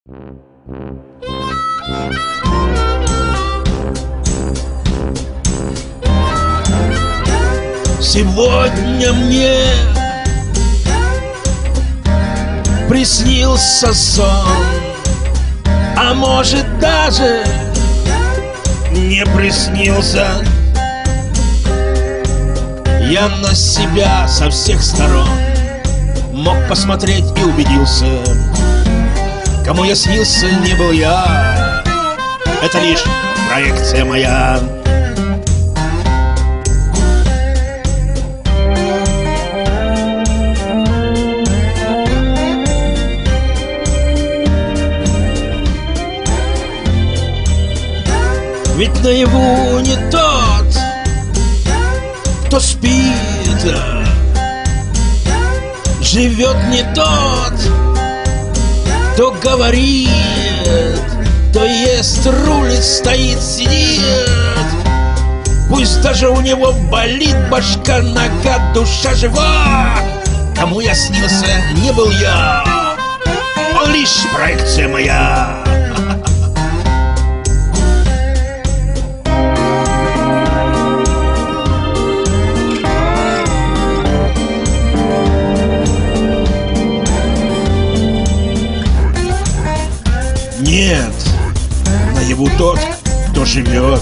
Сегодня мне приснился сон, а может даже не приснился. Я на себя со всех сторон мог посмотреть и убедился: кому я снился, не был я. Это лишь проекция моя. Ведь наяву не тот, кто спит, живет не тот, кто говорит, то ест, рулит, стоит, сидит. Пусть даже у него болит башка, нога, душа жива. Кому я снился, не был я. Он лишь проекция моя. Нет, наяву тот, кто живет.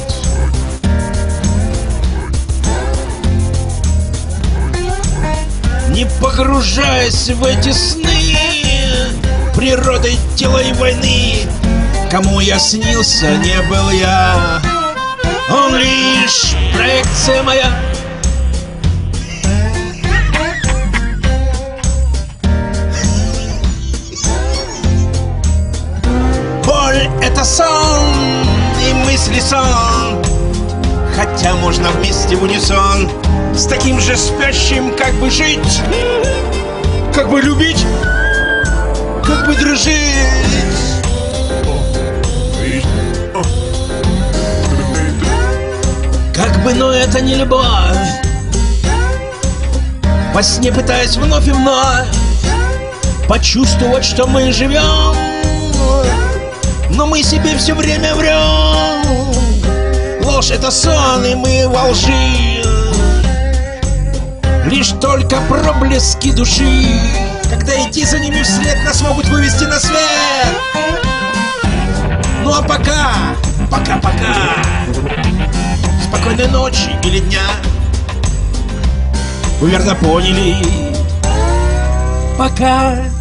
Не погружаясь в эти сны природой, тела и войны, кому я снился, не был я. Он лишь проекция моя. Это сон и мысли сон, хотя можно вместе в унисон с таким же спящим. Как бы жить, как бы любить, как бы дружить. Как бы, но это не любовь. Во сне пытаясь вновь и вновь почувствовать, что мы живем, но мы себе все время врем. Ложь — это сон, и мы во лжи. Лишь только проблески души, когда идти за ними вслед, нас могут вывести на свет. Ну а пока, пока спокойной ночи или дня. Вы верно поняли. Пока.